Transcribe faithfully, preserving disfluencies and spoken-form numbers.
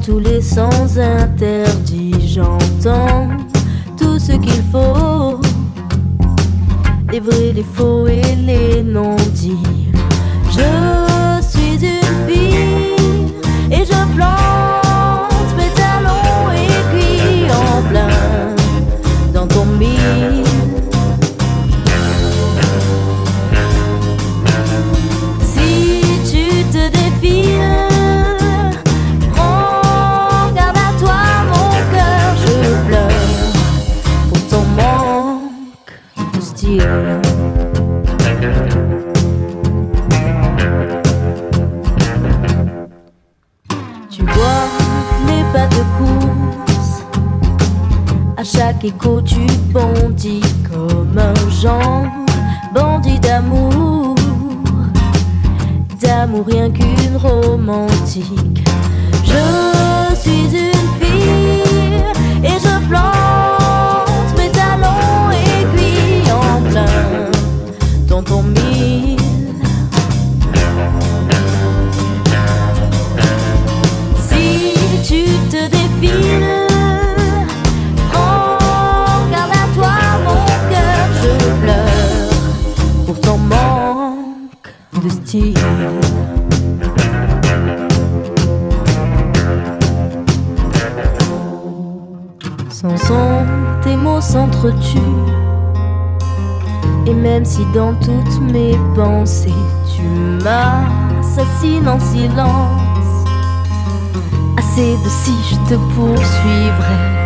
tous les sens interdits, j'entends tout ce qu'il faut, les vrais, les faux et les non-dits. Je suis une fille et je plante mes talons aiguilles en plein dans ton mille. Si tu te défiles, prends garde à toi mon cœur, je pleure pour ton manque de style. Tu vois mes pas de course, à chaque écho tu bondis comme un genre bandit d'amour, d'amour rien qu'une romantique. Je suis une fille et je plante mes talons aiguilles en plein dans ton mille. Si tu te défiles, prends garde à toi mon cœur, je pleure pour ton manque de style. Sans son, tes mots s'entretuent, et même si dans toutes mes pensées tu m'assassines en silence, assez de si je te poursuivrai.